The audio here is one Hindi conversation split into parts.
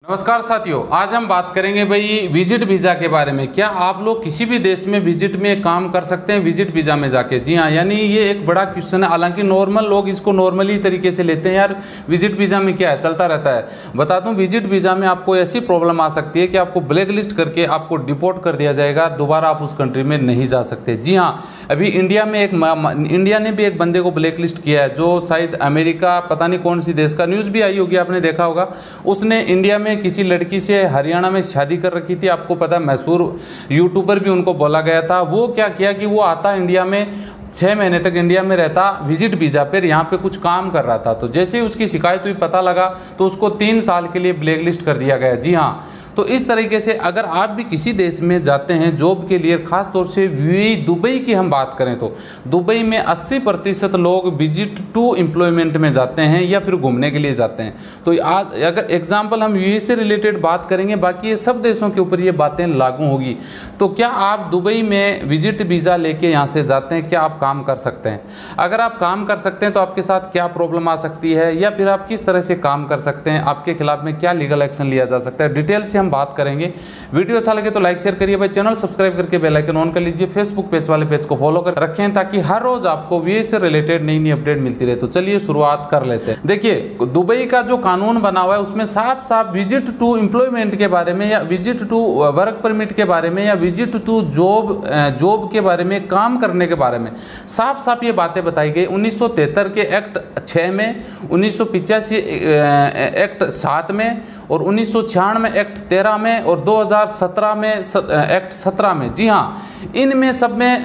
नमस्कार साथियों, आज हम बात करेंगे भाई विजिट वीज़ा के बारे में। क्या आप लोग किसी भी देश में विजिट में काम कर सकते हैं विजिट वीज़ा में जाके? जी हाँ, यानी ये एक बड़ा क्वेश्चन है। हालांकि नॉर्मल लोग इसको नॉर्मली तरीके से लेते हैं, यार विजिट वीज़ा में क्या है, चलता रहता है। बता दूं, विजिट वीज़ा में आपको ऐसी प्रॉब्लम आ सकती है कि आपको ब्लैक लिस्ट करके आपको डिपोर्ट कर दिया जाएगा, दोबारा आप उस कंट्री में नहीं जा सकते। जी हाँ, अभी इंडिया ने भी एक बंदे को ब्लैक लिस्ट किया है, जो शायद अमेरिका, पता नहीं कौन सी देश का, न्यूज़ भी आई होगी, आपने देखा होगा। उसने इंडिया में किसी लड़की से हरियाणा में शादी कर रखी थी। आपको पता है, मशहूर यूट्यूबर भी उनको बोला गया था। वो क्या किया कि वो आता इंडिया में 6 महीने तक इंडिया में रहता विजिट वीज़ा पर, यहाँ पे कुछ काम कर रहा था। तो जैसे ही उसकी शिकायत हुई, पता लगा, तो उसको 3 साल के लिए ब्लैक लिस्ट कर दिया गया। जी हाँ, तो इस तरीके से अगर आप भी किसी देश में जाते हैं जॉब के लिए, खास तौर से दुबई की हम बात करें तो दुबई में 80% लोग विजिट टू एम्प्लॉयमेंट में जाते हैं या फिर घूमने के लिए जाते हैं। तो आज अगर एग्जांपल हम यूएस से रिलेटेड बात करेंगे, बाकी ये सब देशों के ऊपर ये बातें लागू होगी। तो क्या आप दुबई में विजिट वीज़ा लेके यहाँ से जाते हैं, क्या आप काम कर सकते हैं? अगर आप काम कर सकते हैं तो आपके साथ क्या प्रॉब्लम आ सकती है, या फिर आप किस तरह से काम कर सकते हैं, आपके खिलाफ में क्या लीगल एक्शन लिया जा सकता है, डिटेल से हम बात करेंगे। वीडियो अच्छा लगे तो लाइक शेयर करिए भाई, चैनल सब्सक्राइब करके बेल आइकन ऑन कर लीजिए, फेसबुक पेज वाले पेज को फॉलो कर रखें ताकि हर रोज आपको वीए से रिलेटेड नई नई अपडेट मिलती रहे। तो चलिए शुरुआत कर लेते हैं। देखिए, दुबई का जो कानून बना हुआ है उसमें साफ साफ विजिट टू एम्प्लॉयमेंट के बारे में, या विजिट टू वर्क परमिट के बारे में, या विजिट टू जॉब के बारे में, काम करने के बारे में साफ साफ ये बातें बताई गई। 1973 के एक्ट 6 में, 1985 एक्ट 7 में, और 1996 में एक्ट 13 में, और 2017 में एक्ट 17 में। जी हाँ, इनमें सब में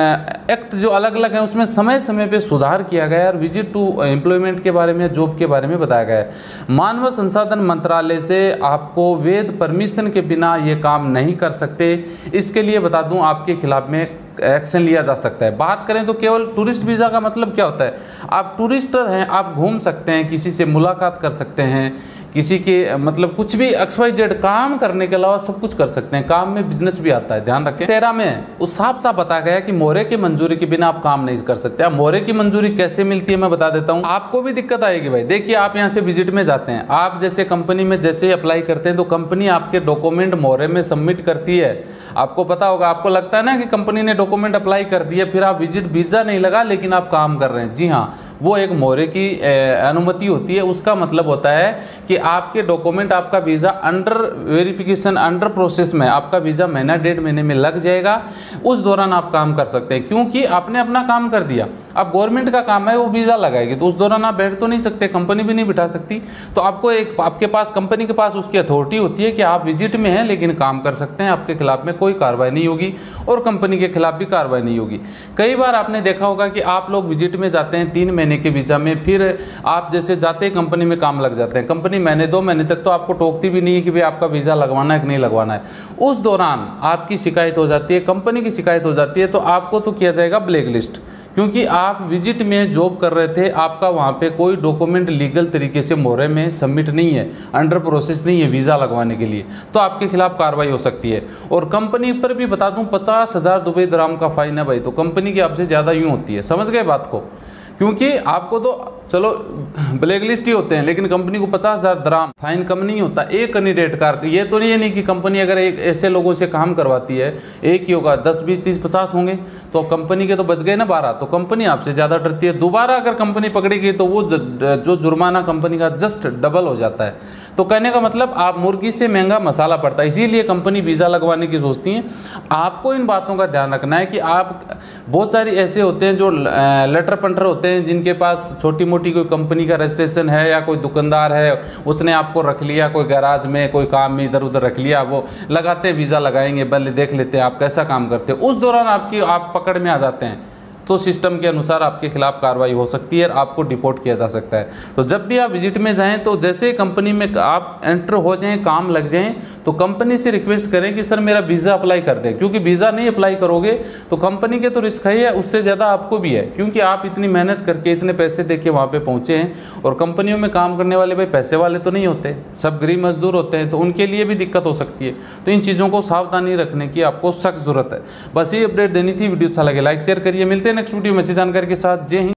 एक्ट जो अलग अलग हैं उसमें समय समय पे सुधार किया गया है और विजिट टू एम्प्लॉयमेंट के बारे में, जॉब के बारे में बताया गया है। मानव संसाधन मंत्रालय से आपको वैध परमिशन के बिना ये काम नहीं कर सकते। इसके लिए बता दूं, आपके खिलाफ में एक्शन लिया जा सकता है। बात करें तो केवल टूरिस्ट वीज़ा का मतलब क्या होता है? आप टूरिस्टर हैं, आप घूम सकते हैं, किसी से मुलाकात कर सकते हैं, किसी के मतलब कुछ भी XYZ काम करने के अलावा सब कुछ कर सकते हैं। काम में बिजनेस भी आता है, ध्यान रखें। 13 में उस साफ साफ बताया गया कि मोहरे की मंजूरी के बिना आप काम नहीं कर सकते। अब मोहरे की मंजूरी कैसे मिलती है मैं बता देता हूँ, आपको भी दिक्कत आएगी भाई। देखिए, आप यहाँ से विजिट में जाते हैं, आप जैसे कंपनी में जैसे ही अप्लाई करते हैं तो कंपनी आपके डॉक्यूमेंट मोहरे में सबमिट करती है। आपको पता होगा, आपको लगता है ना कि कंपनी ने डॉक्यूमेंट अप्लाई कर दिया, फिर आप विजिट वीज़ा नहीं लगा लेकिन आप काम कर रहे हैं। जी हाँ, वो एक मोहरे की अनुमति होती है। उसका मतलब होता है कि आपके डॉक्यूमेंट, आपका visa under verification, under process में, आपका वीज़ा महीना 1.5 महीने में लग जाएगा। उस दौरान आप काम कर सकते हैं, क्योंकि आपने अपना काम कर दिया। अब गवर्नमेंट का काम है, वो वीज़ा लगाएगी, तो उस दौरान आप बैठ तो नहीं सकते, कंपनी भी नहीं बिठा सकती। तो आपको आपके पास, कंपनी के पास उसकी अथॉरिटी होती है कि आप विजिट में हैं लेकिन काम कर सकते हैं, आपके खिलाफ में कोई कार्रवाई नहीं होगी और कंपनी के खिलाफ भी कार्रवाई नहीं होगी। कई बार आपने देखा होगा कि आप लोग विजिट में जाते हैं 3 महीने के वीज़ा में, फिर आप जैसे जाते हैं कंपनी में काम लग जाते हैं। कंपनी महीने 2 महीने तक तो आपको टोकती भी नहीं है कि भाई आपका वीज़ा लगवाना है कि नहीं लगवाना है। उस दौरान आपकी शिकायत हो जाती है, कंपनी की शिकायत हो जाती है, तो आपको तो किया जाएगा ब्लैक लिस्ट, क्योंकि आप विजिट में जॉब कर रहे थे, आपका वहाँ पे कोई डॉक्यूमेंट लीगल तरीके से मोहरे में सबमिट नहीं है, अंडर प्रोसेस नहीं है वीज़ा लगवाने के लिए, तो आपके खिलाफ कार्रवाई हो सकती है। और कंपनी पर भी बता दूं, 50,000 दुबई दराम का फाइन है भाई। तो कंपनी की आपसे ज़्यादा यूँ होती है, समझ गए बात को? क्योंकि आपको तो चलो ब्लैक लिस्ट ही होते हैं, लेकिन कंपनी को 50,000 दराम फाइन कम नहीं होता एक कैंडिडेट का। ये तो नहीं कि कंपनी अगर एक ऐसे लोगों से काम करवाती है, एक ही होगा, 10, 20, 30, 50 होंगे, तो कंपनी के तो बच गए ना 12। तो कंपनी आपसे ज़्यादा डरती है। दोबारा अगर कंपनी पकड़ेगी तो वो जो जुर्माना कंपनी का जस्ट डबल हो जाता है। तो कहने का मतलब, आप मुर्गी से महंगा मसाला पड़ता है, इसीलिए कंपनी वीज़ा लगवाने की सोचती है। आपको इन बातों का ध्यान रखना है कि आप, बहुत सारी ऐसे होते हैं जो लेटर पंटर होते हैं, जिनके पास छोटी मोटी कोई कंपनी का रजिस्ट्रेशन है, या कोई दुकानदार है, उसने आपको रख लिया कोई गैराज में, कोई काम में इधर उधर रख लिया, वो लगाते हैं वीज़ा लगाएंगे, पहले देख लेते हैं आप कैसा काम करते हैं। उस दौरान आप पकड़ में आ जाते हैं, तो सिस्टम के अनुसार आपके खिलाफ कार्रवाई हो सकती है और आपको डिपोर्ट किया जा सकता है। तो जब भी आप विजिट में जाएं, तो जैसे कंपनी में आप एंटर हो जाएं, काम लग जाएं, तो कंपनी से रिक्वेस्ट करें कि सर मेरा वीज़ा अप्लाई कर दें, क्योंकि वीज़ा नहीं अप्लाई करोगे तो कंपनी के तो रिस्क है, उससे ज़्यादा आपको भी है, क्योंकि आप इतनी मेहनत करके, इतने पैसे दे के वहाँ पर पहुँचे हैं। और कंपनियों में काम करने वाले भाई पैसे वाले तो नहीं होते, सब गरीब मजदूर होते हैं, तो उनके लिए भी दिक्कत हो सकती है। तो इन चीज़ों को सावधानी रखने की आपको सख्त ज़रूरत है। बस ये अपडेट देनी थी। वीडियो अच्छा लगे लाइक शेयर करिए। मिलते हैं नेक्स्ट वीडियो में अच्छी जानकारी के साथ। जय हिंद।